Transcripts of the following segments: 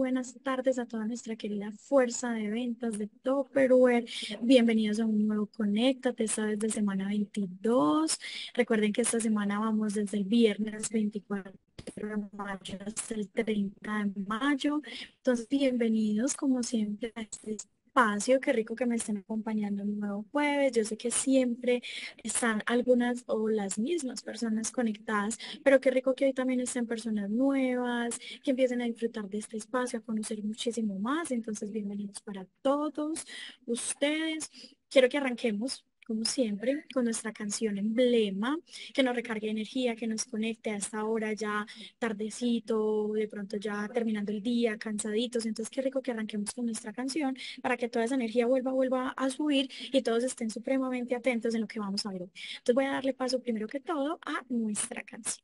buenas tardes a toda nuestra querida fuerza de ventas de Tupperware. Bienvenidos a un nuevo Conéctate, esta vez de semana 22. Recuerden que esta semana vamos desde el viernes 24 de mayo hasta el 30 de mayo. Entonces, bienvenidos como siempre a este espacio. Qué rico que me estén acompañando un nuevo jueves. Yo sé que siempre están algunas o las mismas personas conectadas, pero qué rico que hoy también estén personas nuevas, que empiecen a disfrutar de este espacio, a conocer muchísimo más. Entonces, bienvenidos para todos ustedes. Quiero que arranquemos, como siempre, con nuestra canción emblema, que nos recargue energía, que nos conecte a esta hora ya tardecito, de pronto ya terminando el día, cansaditos. Entonces, qué rico que arranquemos con nuestra canción para que toda esa energía vuelva a subir y todos estén supremamente atentos en lo que vamos a ver hoy. Entonces, voy a darle paso primero que todo a nuestra canción.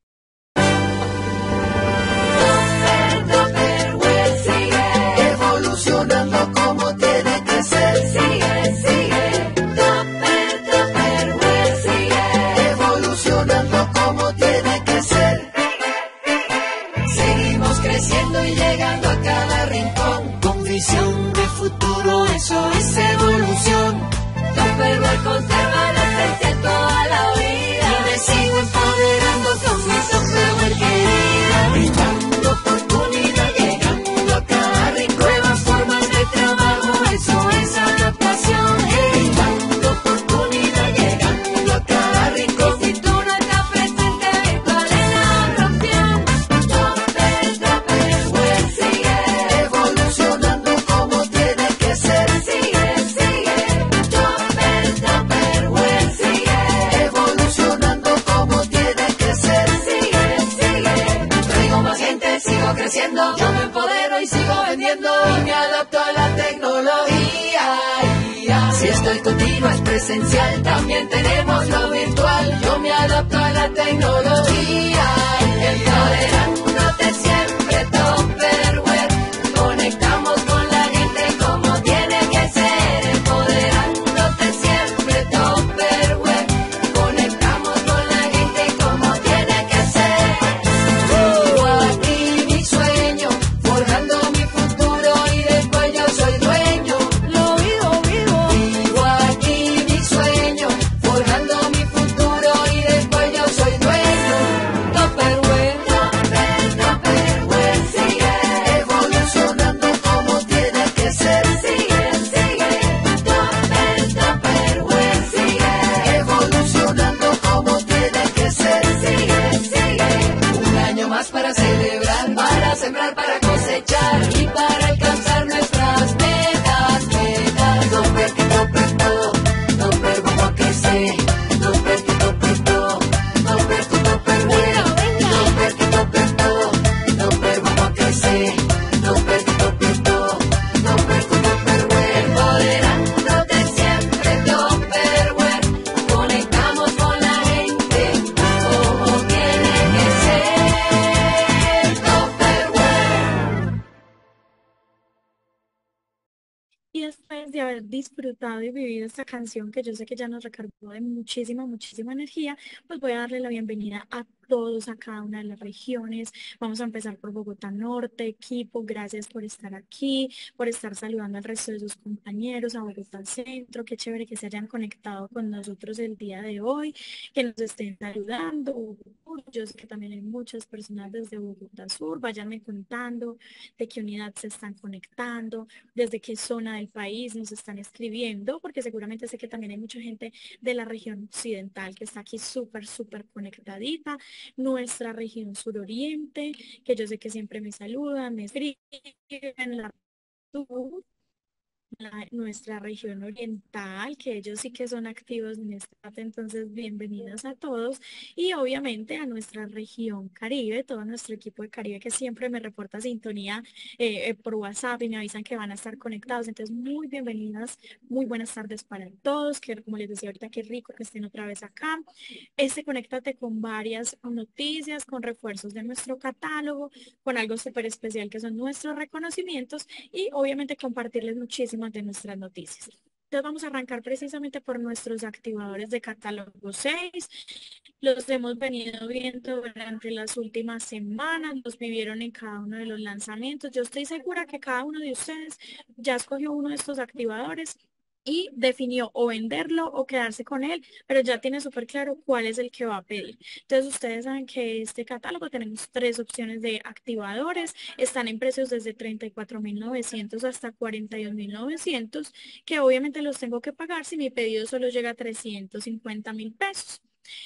Tupperware sigue evolucionando como tiene que ser. Sigue. Tupperware sigue evolucionando como tiene que ser. Seguimos creciendo y llegando a cada rincón con visión de futuro, eso es evolución. Tupperware conserva la esencia toda la vida y me sigo empoderando con mi Tupperware querida, brindando oportunidad, llegando a cada rincón, nuevas formas de trabajo, eso es adaptación, brindando oportunidad, llegando a cada rincón. Y si tú no estás presente, virtual es la otra opción. Tupperware sigue evolucionando como tiene que ser. Sigue. Tupperware sigue evolucionando como tiene que ser. Sigue. Traigo más gente, sigo creciendo, yo me empodero y sigo vendiendo y me adapto a la tecnología. Si estoy contigo es presencial, también tenemos lo virtual. Yo me adapto a la tecnología, empoderándote siempre, Tupperware. Conectamos con la gente como tiene que ser, empoderándote siempre, Tupperware. Conectamos con la gente como tiene que ser. Vivo aquí mi sueño, forjando mi futuro y del cual yo soy dueño. Lo vivo. Vivo aquí mi sueño, forjando mi futuro y del cual yo soy dueño. Tupperware sigue evolucionando como tiene que ser. Sigue. Tupperware sigue evolucionando como tiene que ser. Sigue. Un año más para celebrar, para sembrar, para cosechar y para alcanzar nuestras metas. Tupper, vamos a crecer. Tupper, vamos a crecer. Tupperware, empoderándote siempre, Tupperware. Conectamos con la gente como tiene que ser, Tupperware. Y después de haber disfrutado y vivido esta canción que yo sé que ya nos recargó de muchísima energía, pues voy a darle la bienvenida a todos, a cada una de las regiones. Vamos a empezar por Bogotá Norte, equipo, gracias por estar aquí, por estar saludando al resto de sus compañeros, a Bogotá Centro, qué chévere que se hayan conectado con nosotros el día de hoy, que nos estén saludando. Yo sé que también hay muchas personas desde Bogotá Sur, váyanme contando de qué unidad se están conectando, desde qué zona del país nos están escribiendo, porque seguramente sé que también hay mucha gente de la región occidental que está aquí súper conectadita, nuestra región suroriente, que yo sé que siempre me saludan, me escriben, la nuestra región oriental, que ellos sí que son activos en esta parte, entonces bienvenidos a todos y obviamente a nuestra región Caribe, todo nuestro equipo de Caribe que siempre me reporta sintonía por WhatsApp y me avisan que van a estar conectados, entonces muy bienvenidas, muy buenas tardes para todos, que como les decía ahorita, qué rico que estén otra vez acá. Conéctate con varias noticias, con refuerzos de nuestro catálogo, con algo súper especial que son nuestros reconocimientos y obviamente compartirles muchísimas de nuestras noticias. Entonces vamos a arrancar precisamente por nuestros activadores de catálogo 6. Los hemos venido viendo durante las últimas semanas, los vivieron en cada uno de los lanzamientos. Yo estoy segura que cada uno de ustedes ya escogió uno de estos activadores y definió o venderlo o quedarse con él, pero ya tiene súper claro cuál es el que va a pedir. Entonces, ustedes saben que este catálogo tenemos tres opciones de activadores. Están en precios desde 34.900 hasta 42.900, que obviamente los tengo que pagar si mi pedido solo llega a 350.000 pesos.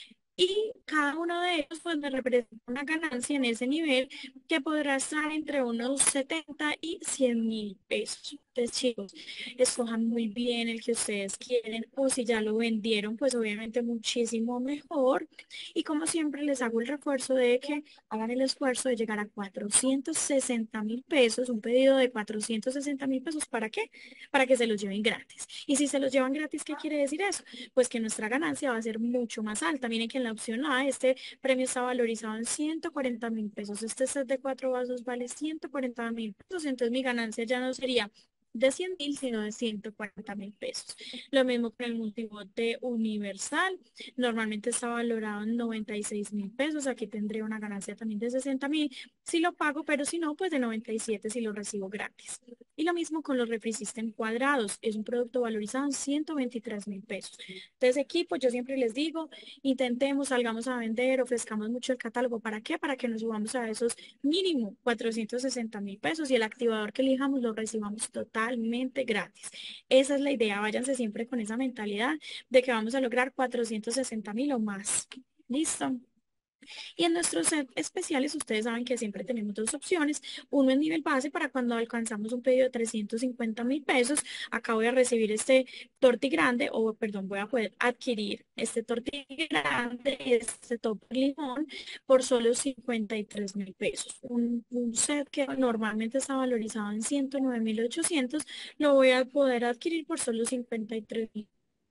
Y cada uno de ellos pues me representa una ganancia en ese nivel que podrá estar entre unos 70.000 y 100.000 pesos. Entonces, chicos, escojan muy bien el que ustedes quieren o si ya lo vendieron, pues obviamente muchísimo mejor. Y como siempre les hago el refuerzo de que hagan el esfuerzo de llegar a 460.000 pesos, un pedido de 460.000 pesos. ¿Para qué? Para que se los lleven gratis. Y si se los llevan gratis, ¿qué quiere decir eso? Pues que nuestra ganancia va a ser mucho más alta. Miren que en la opción A este premio está valorizado en 140.000 pesos. Este set de cuatro vasos vale 140.000 pesos, entonces mi ganancia ya no sería de 100.000, sino de 140.000 pesos. Lo mismo con el multibote universal. Normalmente está valorado en 96.000 pesos. Aquí tendré una ganancia también de 60.000 si lo pago, pero si no, pues de 97 si lo recibo gratis. Y lo mismo con los refri system cuadrados. Es un producto valorizado en 123.000 pesos. Entonces, equipo, yo siempre les digo, intentemos, salgamos a vender, ofrezcamos mucho el catálogo. ¿Para qué? Para que nos subamos a esos mínimo 460.000 pesos y el activador que elijamos lo recibamos totalmente gratis. Esa es la idea. Váyanse siempre con esa mentalidad de que vamos a lograr 460.000 o más. ¿Listo? Y en nuestros set especiales, ustedes saben que siempre tenemos dos opciones. Uno en nivel base para cuando alcanzamos un pedido de 350.000 pesos. Acá voy a recibir este torti grande, o perdón, voy a poder adquirir este torti grande, este top limón, por solo 53.000 pesos. Un set que normalmente está valorizado en 109.800, lo voy a poder adquirir por solo 53.000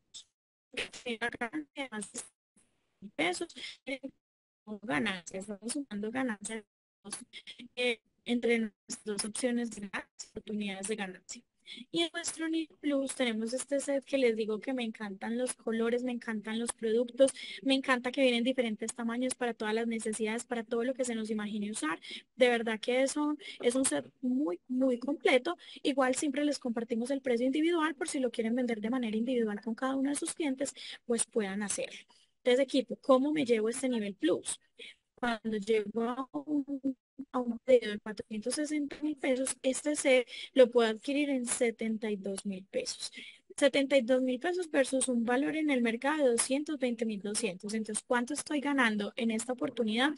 pesos ganancias, estamos sumando ganancias entre nuestras dos opciones de ganancia, oportunidades de ganancia. Y en nuestro nivel plus tenemos este set que les digo que me encantan los colores, me encantan los productos, me encanta que vienen diferentes tamaños para todas las necesidades, para todo lo que se nos imagine usar. De verdad que eso es un set muy, muy completo. Igual siempre les compartimos el precio individual por si lo quieren vender de manera individual con cada uno de sus clientes, pues puedan hacerlo. Entonces, equipo, ¿cómo me llevo este nivel plus? Cuando llego a un pedido de 460.000 pesos, este set lo puedo adquirir en 72.000 pesos. 72.000 pesos versus un valor en el mercado de 220.200. Entonces, ¿cuánto estoy ganando en esta oportunidad?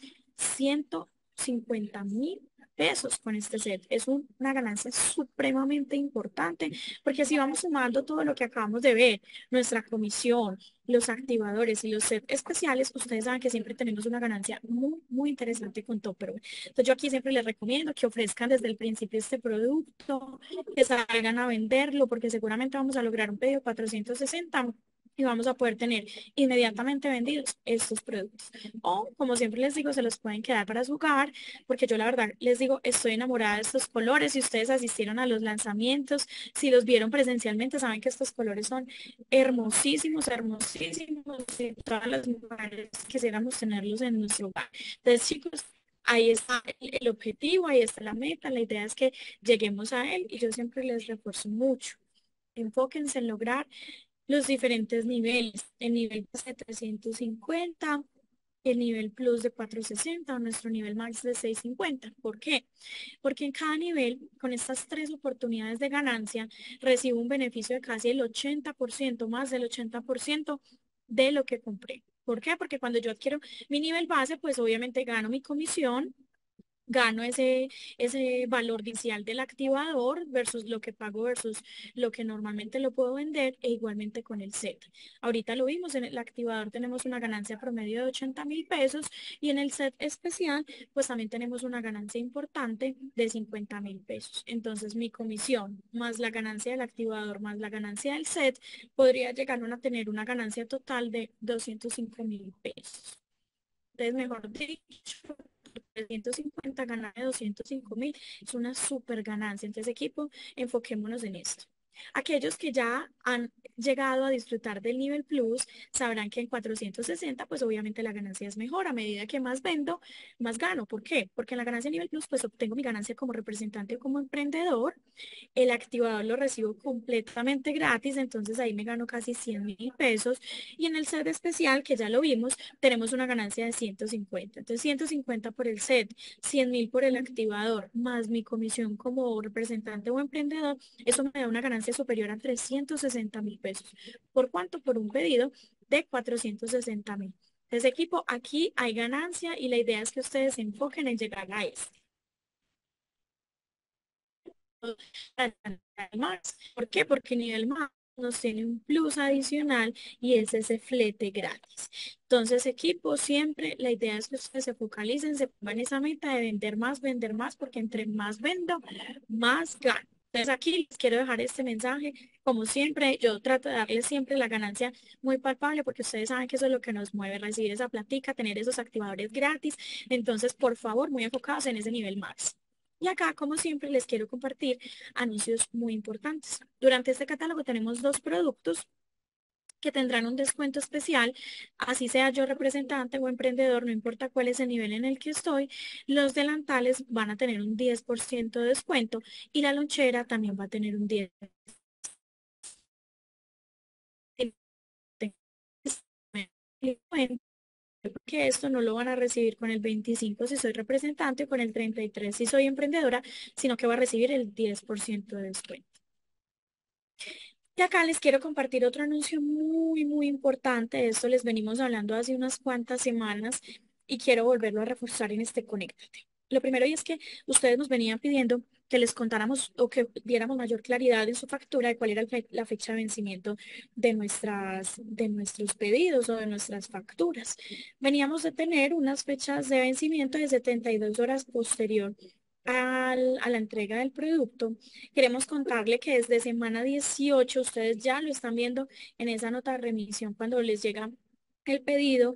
150.000 pesos con este set. Es una ganancia supremamente importante porque si vamos sumando todo lo que acabamos de ver, nuestra comisión, los activadores y los sets especiales, ustedes saben que siempre tenemos una ganancia muy, muy interesante con Topper. Entonces yo aquí siempre les recomiendo que ofrezcan desde el principio este producto, que salgan a venderlo, porque seguramente vamos a lograr un pedido de 460 y vamos a poder tener inmediatamente vendidos estos productos. O, como siempre les digo, se los pueden quedar para su hogar, porque yo la verdad les digo, estoy enamorada de estos colores. Si ustedes asistieron a los lanzamientos, si los vieron presencialmente, saben que estos colores son hermosísimos, hermosísimos, y todas las mujeres quisiéramos tenerlos en nuestro hogar. Entonces, chicos, ahí está el objetivo, ahí está la meta, la idea es que lleguemos a él y yo siempre les refuerzo mucho. Enfóquense en lograr los diferentes niveles, el nivel base de 350, el nivel plus de 460 o nuestro nivel max de 650. ¿Por qué? Porque en cada nivel, con estas tres oportunidades de ganancia, recibo un beneficio de casi el 80%, más del 80% de lo que compré. ¿Por qué? Porque cuando yo adquiero mi nivel base, pues obviamente gano mi comisión, gano ese valor inicial del activador versus lo que pago versus lo que normalmente lo puedo vender e igualmente con el set. Ahorita lo vimos, en el activador tenemos una ganancia promedio de 80.000 pesos y en el set especial pues también tenemos una ganancia importante de 50.000 pesos. Entonces mi comisión más la ganancia del activador más la ganancia del set podría llegar a tener una ganancia total de 205.000 pesos. Entonces, mejor dicho, 350 ganar de 205.000 es una súper ganancia. Entonces, equipo, enfoquémonos en esto. Aquellos que ya han llegado a disfrutar del nivel plus sabrán que en 460, pues obviamente la ganancia es mejor. A medida que más vendo, más gano. ¿Por qué? Porque en la ganancia nivel plus, pues obtengo mi ganancia como representante o como emprendedor. El activador lo recibo completamente gratis, entonces ahí me gano casi 100.000 pesos. Y en el set especial, que ya lo vimos, tenemos una ganancia de 150. Entonces, 150 por el set, 100.000 por el activador, más mi comisión como representante o emprendedor, eso me da una ganancia superior a 360.000 pesos. ¿Por cuánto? Por un pedido de 460.000. Entonces, equipo, aquí hay ganancia y la idea es que ustedes se enfoquen en llegar a eso. Al más. ¿Por qué? Porque nivel más nos tiene un plus adicional y es ese flete gratis. Entonces, equipo, siempre la idea es que ustedes se focalicen, se pongan esa meta de vender más, porque entre más vendo, más gano. Entonces, aquí les quiero dejar este mensaje. Como siempre, yo trato de darles siempre la ganancia muy palpable, porque ustedes saben que eso es lo que nos mueve, recibir esa platica, tener esos activadores gratis. Entonces, por favor, muy enfocados en ese nivel más. Y acá, como siempre, les quiero compartir anuncios muy importantes. Durante este catálogo tenemos dos productos que tendrán un descuento especial, así sea yo representante o emprendedor, no importa cuál es el nivel en el que estoy, los delantales van a tener un 10% de descuento y la lonchera también va a tener un 10%. Que esto no lo van a recibir con el 25 si soy representante o con el 33 si soy emprendedora, sino que va a recibir el 10% de descuento. Y acá les quiero compartir otro anuncio muy importante. De esto les venimos hablando hace unas cuantas semanas y quiero volverlo a reforzar en este Conéctate. Lo primero y es que ustedes nos venían pidiendo que les contáramos o que diéramos mayor claridad en su factura de cuál era la fecha de vencimiento de nuestros pedidos o de nuestras facturas. Veníamos de tener unas fechas de vencimiento de 72 horas posterior a la entrega del producto. Queremos contarle que desde semana 18 ustedes ya lo están viendo en esa nota de remisión cuando les llega el pedido,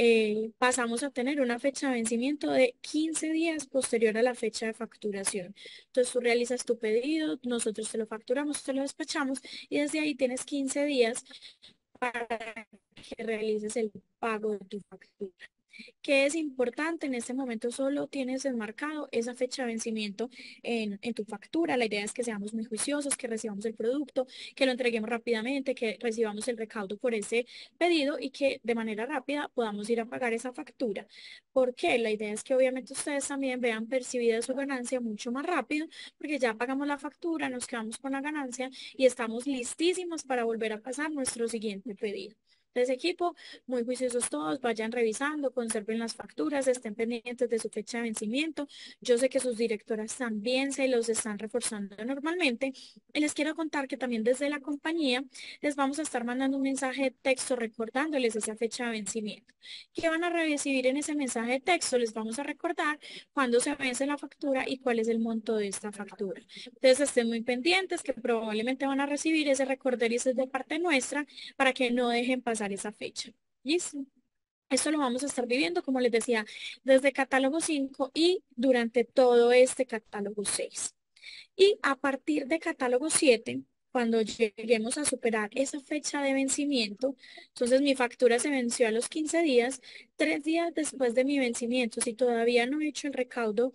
pasamos a tener una fecha de vencimiento de 15 días posterior a la fecha de facturación. Entonces tú realizas tu pedido, nosotros te lo facturamos, te lo despachamos y desde ahí tienes 15 días para que realices el pago de tu factura. ¿Qué es importante? En este momento solo tienes enmarcado esa fecha de vencimiento en tu factura. La idea es que seamos muy juiciosos, que recibamos el producto, que lo entreguemos rápidamente, que recibamos el recaudo por ese pedido y que de manera rápida podamos ir a pagar esa factura. ¿Por qué? La idea es que obviamente ustedes también vean percibida su ganancia mucho más rápido, porque ya pagamos la factura, nos quedamos con la ganancia y estamos listísimos para volver a pasar nuestro siguiente pedido. Entonces, equipo, muy juiciosos todos, vayan revisando, conserven las facturas, estén pendientes de su fecha de vencimiento. Yo sé que sus directoras también se los están reforzando normalmente. Y les quiero contar que también desde la compañía les vamos a estar mandando un mensaje de texto recordándoles esa fecha de vencimiento. ¿Qué van a recibir en ese mensaje de texto? Les vamos a recordar cuándo se vence la factura y cuál es el monto de esta factura. Entonces, estén muy pendientes que probablemente van a recibir ese recorder y ese es de parte nuestra para que no dejen pasar esa fecha. ¿Listo? Esto lo vamos a estar viviendo, como les decía, desde catálogo 5 y durante todo este catálogo 6. Y a partir de catálogo 7, cuando lleguemos a superar esa fecha de vencimiento, entonces mi factura se venció a los 15 días, 3 días después de mi vencimiento, si todavía no he hecho el recaudo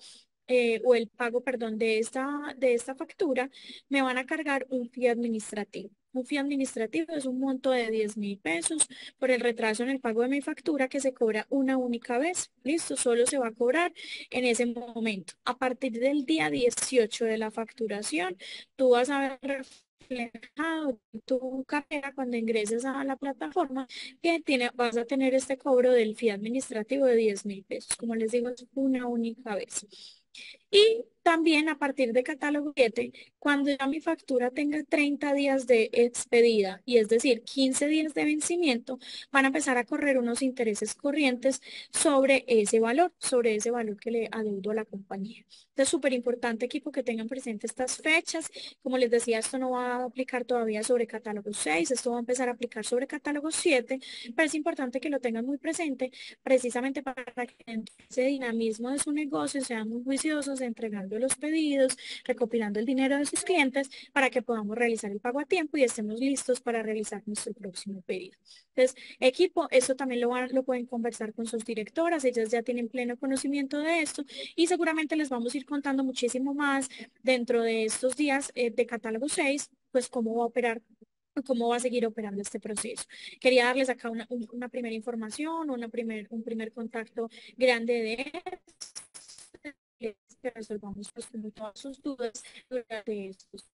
o el pago, perdón, de esta factura, me van a cargar un fee administrativo. Un fee administrativo es un monto de 10.000 pesos por el retraso en el pago de mi factura que se cobra una única vez. Listo, solo se va a cobrar en ese momento. A partir del día 18 de la facturación, tú vas a ver reflejado en tu cartera cuando ingreses a la plataforma que vas a tener este cobro del fee administrativo de 10.000 pesos. Como les digo, es una única vez. Y también a partir de catálogo 7, cuando ya mi factura tenga 30 días de expedida, y es decir, 15 días de vencimiento, van a empezar a correr unos intereses corrientes sobre ese valor que le adeudo a la compañía. Es súper importante, equipo, que tengan presente estas fechas. Como les decía, esto no va a aplicar todavía sobre catálogo 6, esto va a empezar a aplicar sobre catálogo 7, pero es importante que lo tengan muy presente precisamente para que en ese dinamismo de su negocio sean muy juiciosos turnos, entregando los pedidos, recopilando el dinero de sus clientes para que podamos realizar el pago a tiempo y estemos listos para realizar nuestro próximo pedido. Entonces, equipo, eso también lo pueden conversar con sus directoras, ellas ya tienen pleno conocimiento de esto y seguramente les vamos a ir contando muchísimo más dentro de estos días de catálogo 6, pues cómo va a operar, cómo va a seguir operando este proceso. Quería darles acá una primera información, un primer contacto grande de que resolvamos pues, como todas sus dudas durante estos.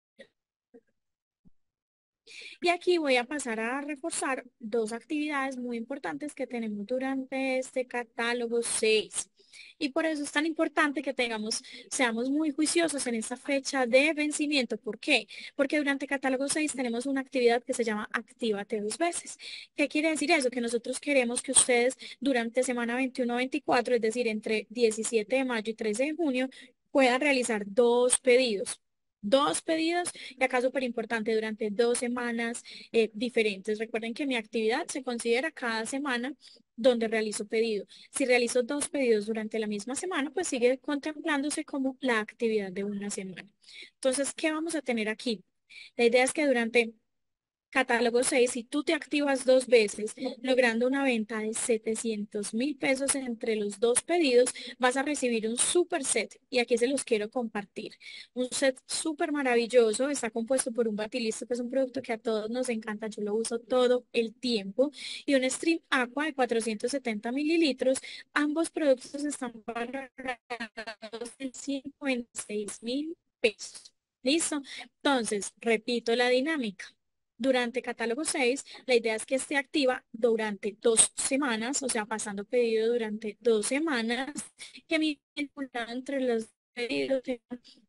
Y aquí voy a pasar a reforzar dos actividades muy importantes que tenemos durante este catálogo 6. Y por eso es tan importante que seamos muy juiciosos en esta fecha de vencimiento. ¿Por qué? Porque durante catálogo 6 tenemos una actividad que se llama Actívate 2 veces. ¿Qué quiere decir eso? Que nosotros queremos que ustedes durante semana 21-24, es decir, entre 17 de mayo y 13 de junio, puedan realizar dos pedidos. Dos pedidos y acá súper importante durante 2 semanas diferentes. Recuerden que mi actividad se considera cada semana donde realizo pedido. Si realizo dos pedidos durante la misma semana, pues sigue contemplándose como la actividad de una semana. Entonces, ¿qué vamos a tener aquí? La idea es que durante catálogo 6, si tú te activas 2 veces, logrando una venta de 700.000 pesos entre los dos pedidos, vas a recibir un super set. Y aquí se los quiero compartir. Un set súper maravilloso. Está compuesto por un Batilisto, que es un producto que a todos nos encanta. Yo lo uso todo el tiempo. Y un Stream Aqua de 470 mililitros. Ambos productos están valorados en 196.000 pesos. ¿Listo? Entonces, repito la dinámica. Durante catálogo 6, la idea es que esté activa durante 2 semanas, o sea, pasando pedido durante 2 semanas, que mi acumulado entre los pedidos sea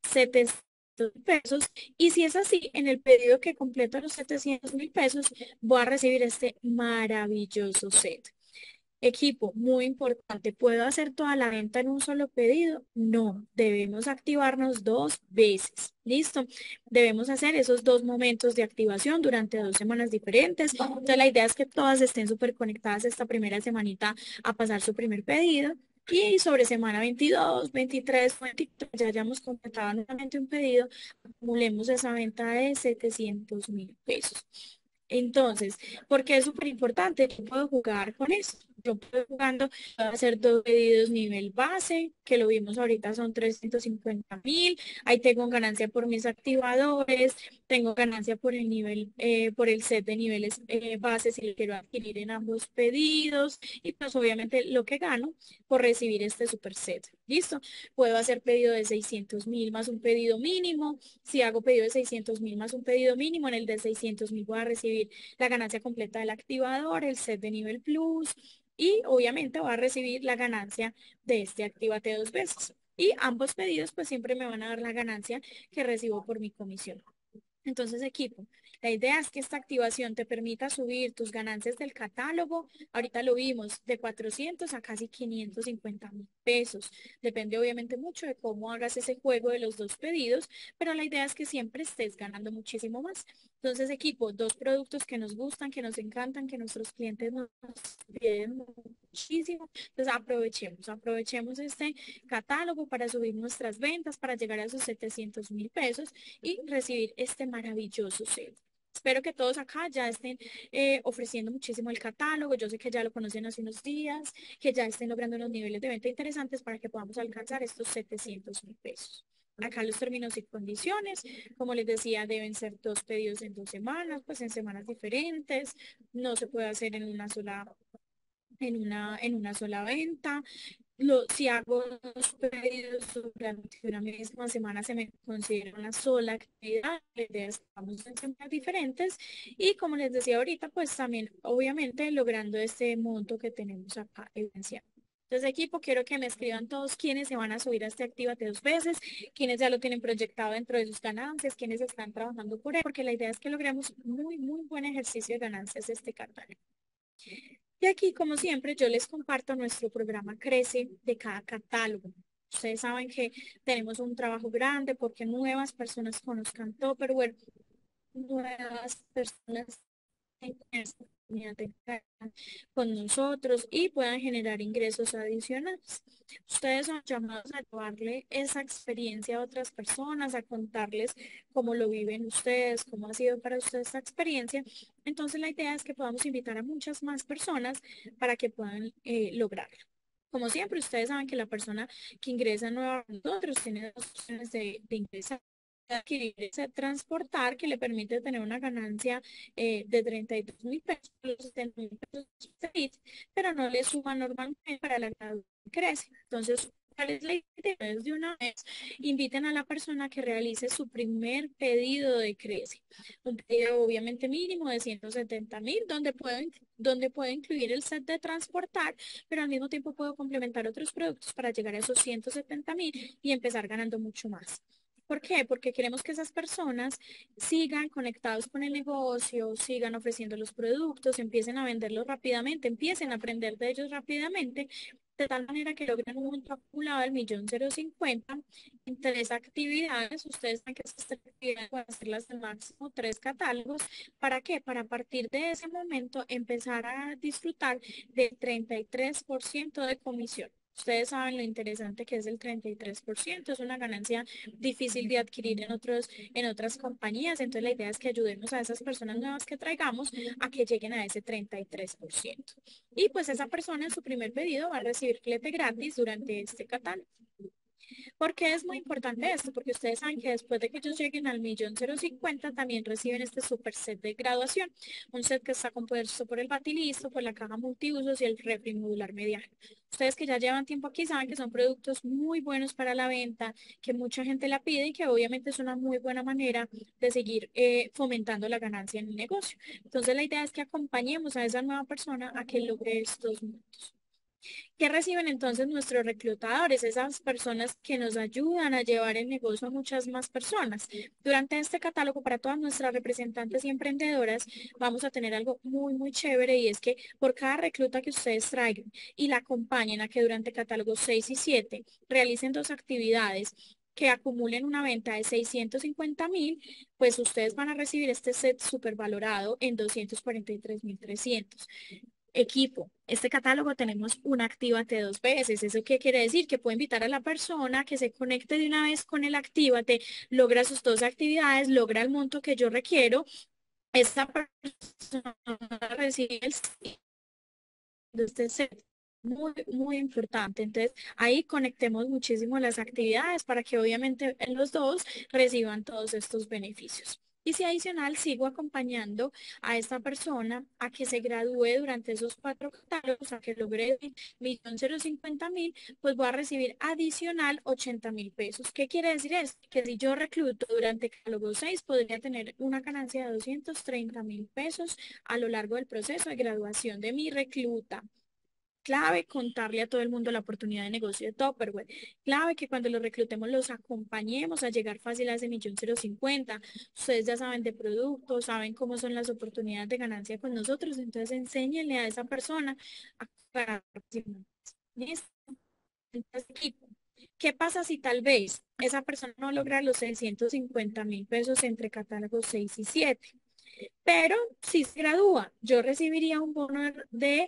700.000 pesos. Y si es así, en el pedido que completo los 700.000 pesos, voy a recibir este maravilloso set. Equipo, muy importante, ¿puedo hacer toda la venta en un solo pedido? No, debemos activarnos 2 veces. ¿Listo? Debemos hacer esos 2 momentos de activación durante 2 semanas diferentes. Entonces, la idea es que todas estén súper conectadas esta primera semanita a pasar su primer pedido. Y sobre semana 22, 23, 24, ya hayamos completado nuevamente un pedido, acumulemos esa venta de 700.000 pesos. Entonces, porque es súper importante, yo puedo jugar con eso. Yo puedo jugando, puedo hacer dos pedidos nivel base, que lo vimos ahorita son 350.000. Ahí tengo ganancia por mis activadores, tengo ganancia por el nivel, por el set de niveles base si lo quiero adquirir en ambos pedidos. Y pues obviamente lo que gano por recibir este super set. ¿Listo? Puedo hacer pedido de 600.000 más un pedido mínimo. Si hago pedido de 600.000 más un pedido mínimo, en el de 600.000 voy a recibir la ganancia completa del activador, el set de nivel plus y obviamente voy a recibir la ganancia de este Actívate 2 veces. Y ambos pedidos pues siempre me van a dar la ganancia que recibo por mi comisión. Entonces, equipo, la idea es que esta activación te permita subir tus ganancias del catálogo. Ahorita lo vimos, de 400 a casi 550.000 pesos. Depende obviamente mucho de cómo hagas ese juego de los dos pedidos, pero la idea es que siempre estés ganando muchísimo más. Entonces, equipo, dos productos que nos gustan, que nos encantan, que nuestros clientes nos piden muchísimo. Entonces, aprovechemos este catálogo para subir nuestras ventas, para llegar a esos 700.000 pesos y recibir este maravilloso set. Espero que todos acá ya estén ofreciendo muchísimo el catálogo. Yo sé que ya lo conocen hace unos días, que ya estén logrando unos niveles de venta interesantes para que podamos alcanzar estos 700.000 pesos. Acá los términos y condiciones, como les decía, deben ser dos pedidos en 2 semanas, pues en semanas diferentes. No se puede hacer en una sola venta. Si hago dos pedidos durante una misma semana, se me considera una sola actividad. La idea es que estamos en semanas diferentes y como les decía ahorita, pues también obviamente logrando este monto que tenemos acá evidenciado. Entonces, equipo, quiero que me escriban todos quienes se van a subir a este Actívate 2 veces, quienes ya lo tienen proyectado dentro de sus ganancias, quienes están trabajando por él, porque la idea es que logremos muy, muy buen ejercicio de ganancias de este catálogo. Y aquí, como siempre, yo les comparto nuestro programa Crece de cada catálogo. Ustedes saben que tenemos un trabajo grande porque nuevas personas conozcan Tupperware, nuevas personas esta oportunidad de que con nosotros y puedan generar ingresos adicionales. Ustedes son llamados a llevarle esa experiencia a otras personas, a contarles cómo lo viven ustedes, cómo ha sido para ustedes esta experiencia. Entonces la idea es que podamos invitar a muchas más personas para que puedan lograrlo. Como siempre, ustedes saben que la persona que ingresa nueva a nosotros tiene dos opciones de ingresar: adquirir ese transportar, que le permite tener una ganancia de 32.000 pesos, los 70.000 pesos feliz, pero no le suma normalmente para la graduación crece. Entonces, ¿cuál es la idea? Es de una vez inviten a la persona que realice su primer pedido de crece. Un pedido obviamente mínimo de 170.000, donde puede incluir el set de transportar, pero al mismo tiempo puedo complementar otros productos para llegar a esos 170.000 y empezar ganando mucho más. ¿Por qué? Porque queremos que esas personas sigan conectados con el negocio, sigan ofreciendo los productos, empiecen a venderlos rápidamente, empiecen a aprender de ellos rápidamente, de tal manera que logren un monto acumulado del 1.050.000 en 3 actividades. Ustedes saben que estas 3 actividades pueden hacerlas de máximo 3 catálogos. ¿Para qué? Para a partir de ese momento empezar a disfrutar del 33% de comisión. Ustedes saben lo interesante que es el 33%, es una ganancia difícil de adquirir en otras compañías. Entonces la idea es que ayudemos a esas personas nuevas que traigamos a que lleguen a ese 33%. Y pues esa persona en su primer pedido va a recibir flete gratis durante este catálogo. ¿Por qué es muy importante esto? Porque ustedes saben que después de que ellos lleguen al 1.050.000, también reciben este super set de graduación. Un set que está compuesto por el batilisto, por la caja multiusos y el refri modular mediano. Ustedes que ya llevan tiempo aquí saben que son productos muy buenos para la venta, que mucha gente la pide y que obviamente es una muy buena manera de seguir fomentando la ganancia en el negocio. Entonces la idea es que acompañemos a esa nueva persona a que logre estos montos. ¿Qué reciben entonces nuestros reclutadores? Esas personas que nos ayudan a llevar el negocio a muchas más personas. Durante este catálogo, para todas nuestras representantes y emprendedoras, vamos a tener algo muy, muy chévere, y es que por cada recluta que ustedes traigan y la acompañen a que durante catálogos 6 y 7 realicen 2 actividades que acumulen una venta de 650.000, pues ustedes van a recibir este set súper valorado en 243.300. Equipo, este catálogo tenemos un actívate 2 veces. ¿Eso qué quiere decir? Que puedo invitar a la persona que se conecte de una vez con el actívate, logra sus 2 actividades, logra el monto que yo requiero. Esta persona recibe el de este set. Muy, muy importante. Entonces, ahí conectemos muchísimo las actividades para que obviamente en los dos reciban todos estos beneficios. Y si adicional sigo acompañando a esta persona a que se gradúe durante esos 4 catálogos, a que logre el 1.050.000, pues voy a recibir adicional 80.000 pesos. ¿Qué quiere decir esto? Que si yo recluto durante catálogo 6, podría tener una ganancia de 230.000 pesos a lo largo del proceso de graduación de mi recluta. Clave contarle a todo el mundo la oportunidad de negocio de Tupperware. Clave que cuando los reclutemos los acompañemos a llegar fácil a ese 1.050.000. Ustedes ya saben de productos, saben cómo son las oportunidades de ganancia con nosotros. Entonces enséñenle a esa persona a ganar. ¿Listo? Entonces, equipo, ¿qué pasa si tal vez esa persona no logra los 650.000 pesos entre catálogos 6 y 7? Pero si se gradúa, yo recibiría un bono de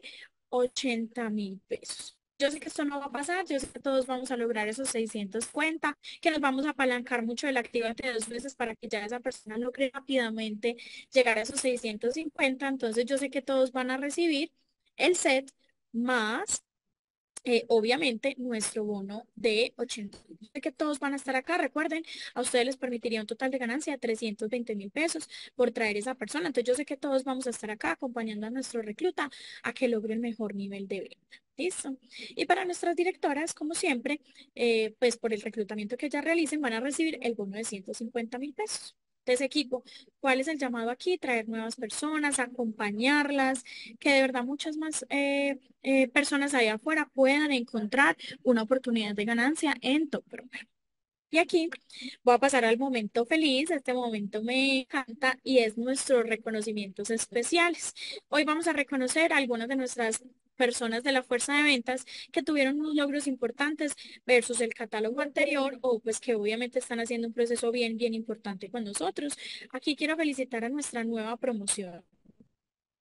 80.000 pesos. Yo sé que esto no va a pasar, yo sé que todos vamos a lograr esos 650, que nos vamos a apalancar mucho del activante 2 veces para que ya esa persona logre rápidamente llegar a esos 650. Entonces yo sé que todos van a recibir el set más obviamente nuestro bono de 80. Yo sé que todos van a estar acá. Recuerden, a ustedes les permitiría un total de ganancia de 320.000 pesos por traer esa persona. Entonces yo sé que todos vamos a estar acá acompañando a nuestro recluta a que logre el mejor nivel de venta. ¿Listo? Y para nuestras directoras, como siempre, pues por el reclutamiento que ellas realicen, van a recibir el bono de 150.000 pesos. Entonces, equipo, ¿cuál es el llamado aquí? Traer nuevas personas, acompañarlas, que de verdad muchas más personas allá afuera puedan encontrar una oportunidad de ganancia en Top Program. Y aquí voy a pasar al momento feliz. Este momento me encanta y es nuestros reconocimientos especiales. Hoy vamos a reconocer a algunas de nuestras personas de la fuerza de ventas que tuvieron unos logros importantes versus el catálogo anterior, o pues que obviamente están haciendo un proceso bien, bien importante con nosotros. Aquí quiero felicitar a nuestra nueva promoción.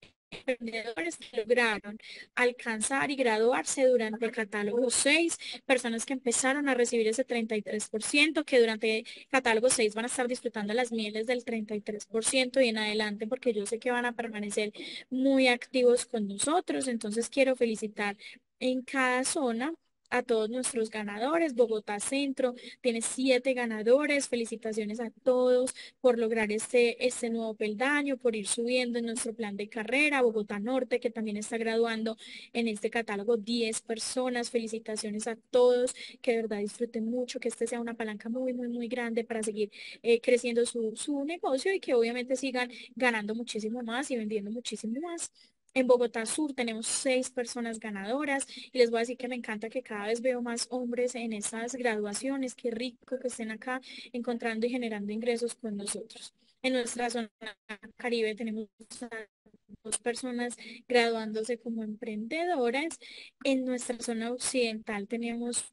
emprendedores que lograron alcanzar y graduarse durante el catálogo 6, personas que empezaron a recibir ese 33%, que durante el catálogo 6 van a estar disfrutando las mieles del 33% y en adelante, porque yo sé que van a permanecer muy activos con nosotros. Entonces quiero felicitar en cada zona a todos nuestros ganadores. Bogotá Centro tiene 7 ganadores. Felicitaciones a todos por lograr este nuevo peldaño, por ir subiendo en nuestro plan de carrera. Bogotá Norte, que también está graduando en este catálogo 10 personas. Felicitaciones a todos, que de verdad disfruten mucho, que este sea una palanca muy, muy, muy grande para seguir creciendo su negocio y que obviamente sigan ganando muchísimo más y vendiendo muchísimo más. En Bogotá Sur tenemos 6 personas ganadoras y les voy a decir que me encanta que cada vez veo más hombres en esas graduaciones. Qué rico que estén acá encontrando y generando ingresos con nosotros. En nuestra zona Caribe tenemos a 2 personas graduándose como emprendedoras. En nuestra zona occidental tenemos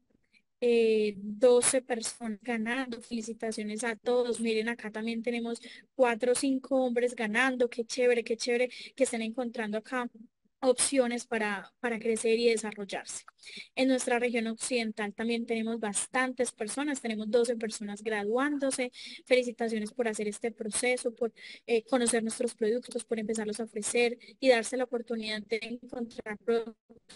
12 personas ganando. Felicitaciones a todos. Miren, acá también tenemos 4 o 5 hombres ganando. Qué chévere que estén encontrando acá opciones para crecer y desarrollarse. En nuestra región occidental también tenemos bastantes personas, tenemos 12 personas graduándose. Felicitaciones por hacer este proceso, por conocer nuestros productos, por empezarlos a ofrecer y darse la oportunidad de encontrar productos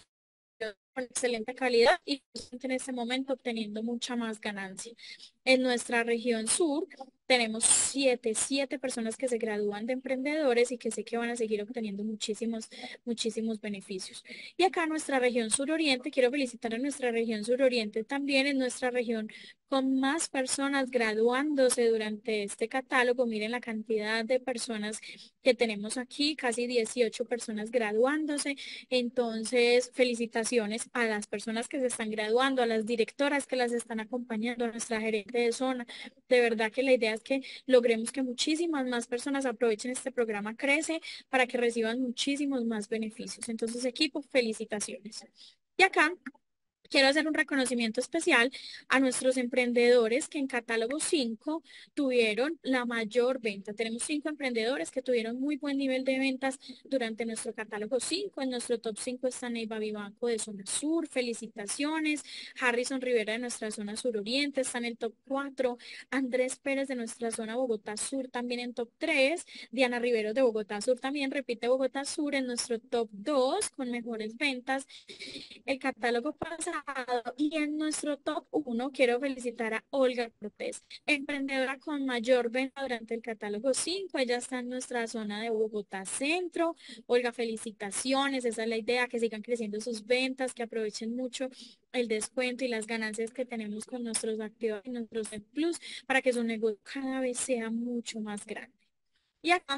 con excelente calidad y en este momento obteniendo mucha más ganancia. En nuestra región sur tenemos siete personas que se gradúan de emprendedores y que sé que van a seguir obteniendo muchísimos, muchísimos beneficios. Y acá en nuestra región suroriente, quiero felicitar a nuestra región suroriente también, en nuestra región con más personas graduándose durante este catálogo. Miren la cantidad de personas que tenemos aquí, casi 18 personas graduándose. Entonces, felicitaciones a las personas que se están graduando, a las directoras que las están acompañando, a nuestra gerente de zona. De verdad que la idea es que logremos que muchísimas más personas aprovechen este programa Crece para que reciban muchísimos más beneficios. Entonces, equipo, felicitaciones. Y acá quiero hacer un reconocimiento especial a nuestros emprendedores que en catálogo 5 tuvieron la mayor venta. Tenemos 5 emprendedores que tuvieron muy buen nivel de ventas durante nuestro catálogo 5. En nuestro top 5 está Neiva Vivanco de zona sur. Felicitaciones. Harrison Rivera de nuestra zona suroriente está en el top 4. Andrés Pérez de nuestra zona Bogotá Sur también en top 3. Diana Rivero de Bogotá Sur también repite Bogotá Sur en nuestro top 2 con mejores ventas el catálogo pasado. Y en nuestro top 1 quiero felicitar a Olga Cortés, emprendedora con mayor venta durante el catálogo 5. Ella está en nuestra zona de Bogotá Centro. Olga, felicitaciones. Esa es la idea, que sigan creciendo sus ventas, que aprovechen mucho el descuento y las ganancias que tenemos con nuestros activos y nuestros Net Plus para que su negocio cada vez sea mucho más grande. Y acá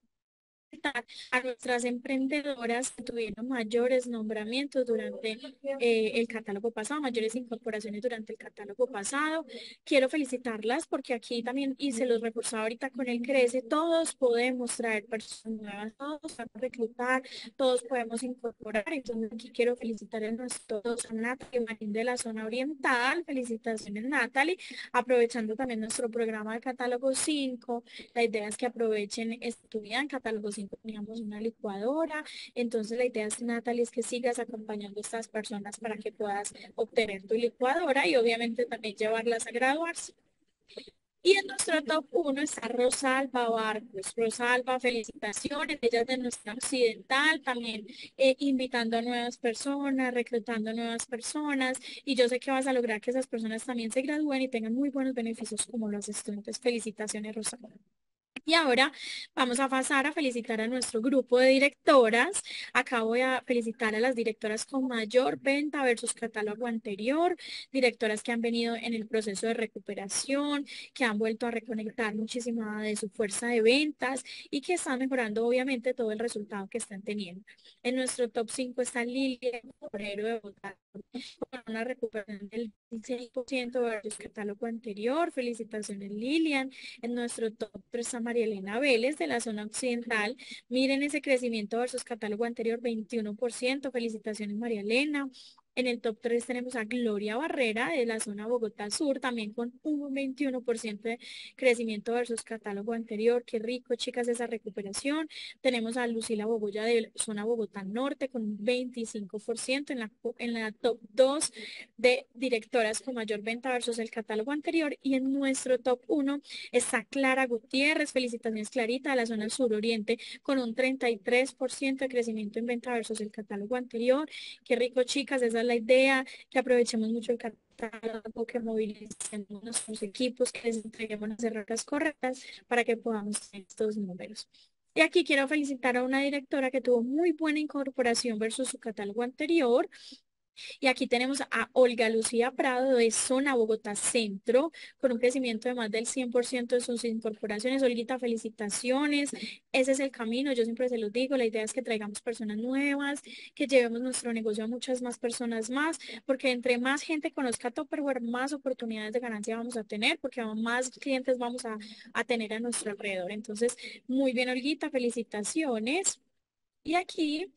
a nuestras emprendedoras que tuvieron mayores nombramientos durante el catálogo pasado, mayores incorporaciones durante el catálogo pasado. Quiero felicitarlas porque aquí también, y se los reforzaba ahorita con el Crece, todos podemos traer personas nuevas, todos podemos reclutar, todos podemos incorporar. Entonces aquí quiero felicitar a nuestros a Natalie Marín de la zona oriental. Felicitaciones, Natalie. Aprovechando también nuestro programa de catálogo 5, la idea es que aprovechen, estudian catálogo 5, teníamos una licuadora. Entonces la idea es, Natalie, es que sigas acompañando a estas personas para que puedas obtener tu licuadora y obviamente también llevarlas a graduarse. Y en nuestro top 1 está Rosalba Barcos. Rosalba, felicitaciones. Ella es de nuestra occidental, también invitando a nuevas personas, reclutando nuevas personas. Y yo sé que vas a lograr que esas personas también se gradúen y tengan muy buenos beneficios como los estudiantes. Felicitaciones, Rosalba. Y ahora vamos a pasar a felicitar a nuestro grupo de directoras. Acá voy a felicitar a las directoras con mayor venta versus catálogo anterior, directoras que han venido en el proceso de recuperación, que han vuelto a reconectar muchísima de su fuerza de ventas y que están mejorando obviamente todo el resultado que están teniendo. En nuestro top 5 está Lilia Obrero de Bogotá, con una recuperación del 16% versus catálogo anterior. Felicitaciones, Lilian. En nuestro top 3 está María Elena Vélez de la zona occidental. Miren ese crecimiento versus catálogo anterior, 21%. Felicitaciones, María Elena. En el top 3 tenemos a Gloria Barrera de la zona Bogotá Sur, también con un 21% de crecimiento versus catálogo anterior. Qué rico, chicas, esa recuperación. Tenemos a Lucila Bogoya de la zona Bogotá Norte con un 25% en la top 2 de directoras con mayor venta versus el catálogo anterior. Y en nuestro top 1 está Clara Gutiérrez. Felicitaciones, Clarita, de la zona suroriente con un 33% de crecimiento en venta versus el catálogo anterior. Qué rico, chicas, esa es la idea, que aprovechemos mucho el catálogo, que movilicemos nuestros equipos, que les entreguemos las herramientas correctas para que podamos tener estos números. Y aquí quiero felicitar a una directora que tuvo muy buena incorporación versus su catálogo anterior. Y aquí tenemos a Olga Lucía Prado de Zona Bogotá Centro, con un crecimiento de más del 100% de sus incorporaciones. Olguita, felicitaciones. Ese es el camino, yo siempre se los digo, la idea es que traigamos personas nuevas, que llevemos nuestro negocio a muchas más personas más, porque entre más gente conozca Tupperware, más oportunidades de ganancia vamos a tener, porque más clientes vamos a tener a nuestro alrededor. Entonces, muy bien, Olguita, felicitaciones. Y aquí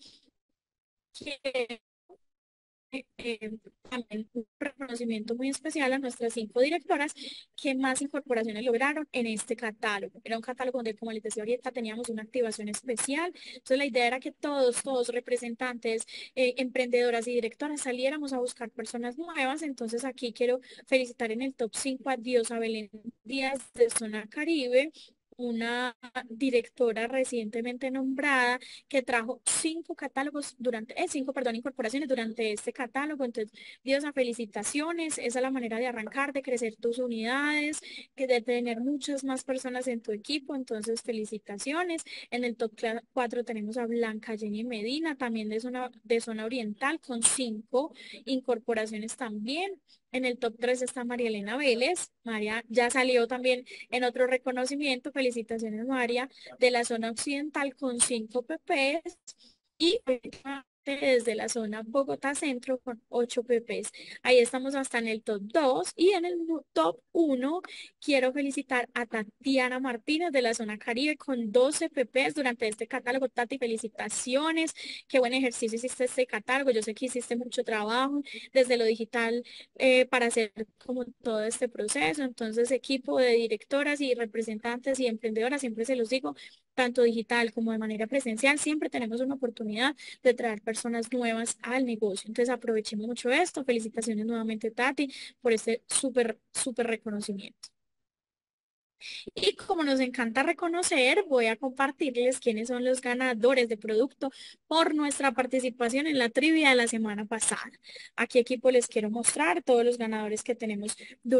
también un reconocimiento muy especial a nuestras 5 directoras que más incorporaciones lograron en este catálogo. Era un catálogo donde, como les decía ahorita, teníamos una activación especial. Entonces, la idea era que todos representantes, emprendedoras y directoras saliéramos a buscar personas nuevas. Entonces, aquí quiero felicitar en el top 5 a Diosa Belén Díaz de Zona Caribe, una directora recientemente nombrada que trajo 5 catálogos durante, 5, perdón, incorporaciones durante este catálogo. Entonces, Diosa, felicitaciones. Esa es la manera de arrancar, de crecer tus unidades, que de tener muchas más personas en tu equipo. Entonces, felicitaciones. En el top 4 tenemos a Blanca Jenny Medina, también de zona oriental, con 5 incorporaciones también. En el top 3 está María Elena Vélez. María ya salió también en otro reconocimiento. Felicitaciones, María, de la zona occidental con 5 PPs y desde la zona Bogotá Centro con 8 PPs. Ahí estamos hasta en el top 2 y en el top 1 quiero felicitar a Tatiana Martínez de la zona Caribe con 12 PPs durante este catálogo. Tati, felicitaciones. Qué buen ejercicio hiciste este catálogo. Yo sé que hiciste mucho trabajo desde lo digital para hacer como todo este proceso. Entonces, equipo de directoras y representantes y emprendedoras, siempre se los digo, tanto digital como de manera presencial, siempre tenemos una oportunidad de traer personas nuevas al negocio. Entonces, aprovechemos mucho esto. Felicitaciones nuevamente, Tati, por este súper reconocimiento. Y como nos encanta reconocer, voy a compartirles quiénes son los ganadores de producto por nuestra participación en la trivia de la semana pasada. Aquí equipo les quiero mostrar todos los ganadores que tenemos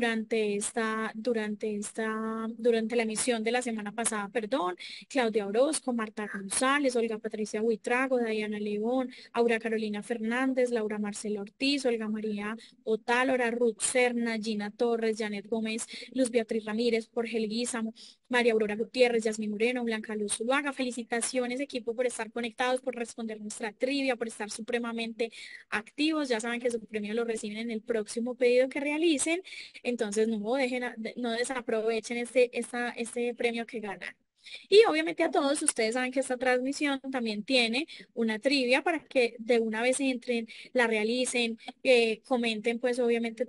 durante la emisión de la semana pasada, perdón. Claudia Orozco, Marta González, Olga Patricia Huitrago, Diana León, Aura Carolina Fernández, Laura Marcela Ortiz, Olga María Otálora, Ruth Serna, Gina Torres, Janet Gómez, Luz Beatriz Ramírez, Jorge Leguízamo, María Aurora Gutiérrez, Yasmín Moreno, Blanca Luz Zuluaga. Felicitaciones, equipo, por estar conectados, por responder nuestra trivia, por estar supremamente activos. Ya saben que su premio lo reciben en el próximo pedido que realicen. Entonces, no desaprovechen este premio que ganan. Y obviamente a todos ustedes saben que esta transmisión también tiene una trivia para que de una vez entren, la realicen, comenten pues obviamente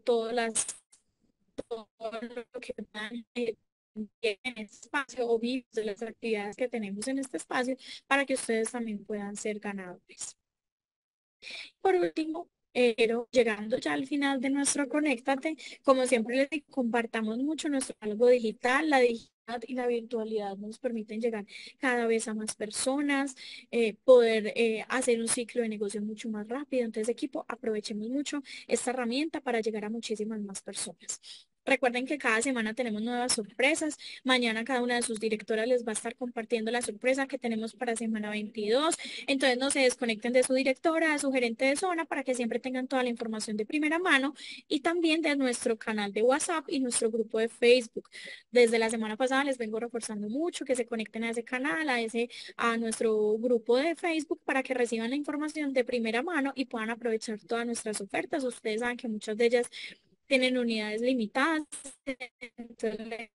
todo lo que puedan en este espacio o videos de las actividades que tenemos en este espacio para que ustedes también puedan ser ganadores. Por último, pero llegando ya al final de nuestro Conéctate, como siempre les digo, compartamos mucho nuestro algo digital, la digitalidad y la virtualidad nos permiten llegar cada vez a más personas, poder hacer un ciclo de negocio mucho más rápido. Entonces, equipo, aprovechemos mucho esta herramienta para llegar a muchísimas más personas. Recuerden que cada semana tenemos nuevas sorpresas. Mañana cada una de sus directoras les va a estar compartiendo la sorpresa que tenemos para semana 22. Entonces no se desconecten de su directora, de su gerente de zona, para que siempre tengan toda la información de primera mano y también de nuestro canal de WhatsApp y nuestro grupo de Facebook. Desde la semana pasada les vengo reforzando mucho que se conecten a ese canal, a nuestro grupo de Facebook para que reciban la información de primera mano y puedan aprovechar todas nuestras ofertas. Ustedes saben que muchas de ellas tienen unidades limitadas. Entonces,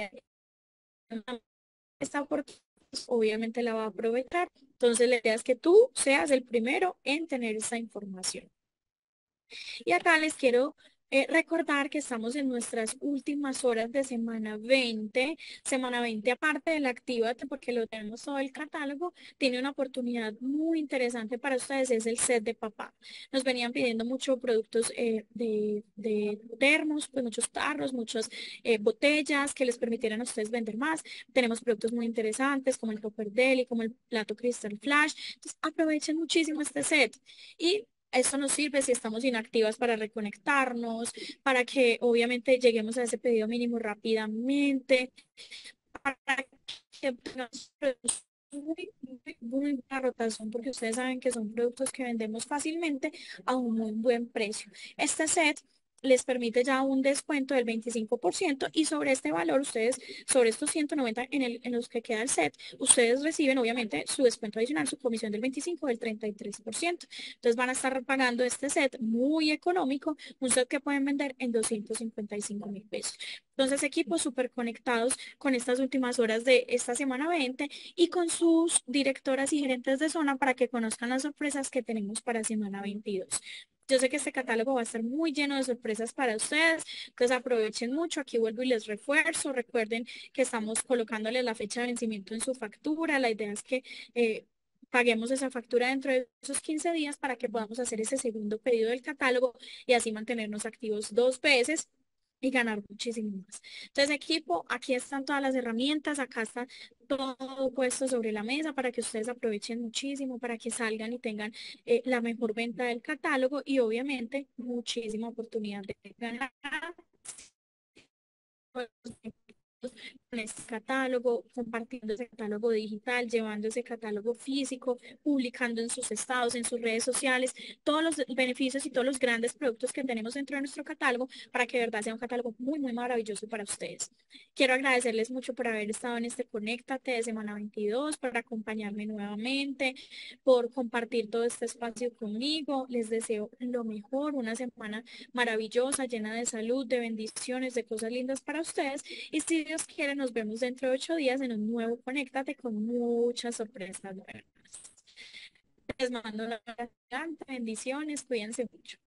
esta oportunidad obviamente la va a aprovechar. Entonces, la idea es que tú seas el primero en tener esa información. Y acá les quiero recordar que estamos en nuestras últimas horas de semana 20. Semana 20, aparte del Actívate, porque lo tenemos todo el catálogo, tiene una oportunidad muy interesante para ustedes, es el set de papá. Nos venían pidiendo muchos productos de termos, pues muchos tarros, muchas botellas que les permitieran a ustedes vender más. Tenemos productos muy interesantes como el Copper Deli, como el plato Crystal Flash. Entonces, aprovechen muchísimo este set. Y esto nos sirve si estamos inactivas para reconectarnos, para que obviamente lleguemos a ese pedido mínimo rápidamente, para que tengamos productos muy buena rotación, porque ustedes saben que son productos que vendemos fácilmente a un muy buen precio. Este set les permite ya un descuento del 25% y sobre este valor, ustedes, sobre estos 190 en los que queda el set, ustedes reciben obviamente su descuento adicional, su comisión del 25 del 33%. Entonces van a estar pagando este set muy económico, un set que pueden vender en 255.000 pesos. Entonces, equipos súper conectados con estas últimas horas de esta semana 20 y con sus directoras y gerentes de zona para que conozcan las sorpresas que tenemos para semana 22. Yo sé que este catálogo va a estar muy lleno de sorpresas para ustedes, entonces aprovechen mucho. Aquí vuelvo y les refuerzo. Recuerden que estamos colocándole la fecha de vencimiento en su factura. La idea es que paguemos esa factura dentro de esos 15 días para que podamos hacer ese segundo pedido del catálogo y así mantenernos activos 2 veces y ganar muchísimo más. Entonces, equipo, aquí están todas las herramientas, acá está todo puesto sobre la mesa para que ustedes aprovechen muchísimo, para que salgan y tengan la mejor venta del catálogo y obviamente muchísima oportunidad de ganar con este catálogo, compartiendo ese catálogo digital, llevando ese catálogo físico, publicando en sus estados, en sus redes sociales, todos los beneficios y todos los grandes productos que tenemos dentro de nuestro catálogo para que de verdad sea un catálogo muy, muy maravilloso para ustedes. Quiero agradecerles mucho por haber estado en este Conéctate de semana 22, por acompañarme nuevamente, por compartir todo este espacio conmigo. Les deseo lo mejor, una semana maravillosa, llena de salud, de bendiciones, de cosas lindas para ustedes. Y si Dios quiere, nos vemos dentro de 8 días en un nuevo Conéctate con muchas sorpresas nuevas. Les mando un abrazo gigante, bendiciones, cuídense mucho.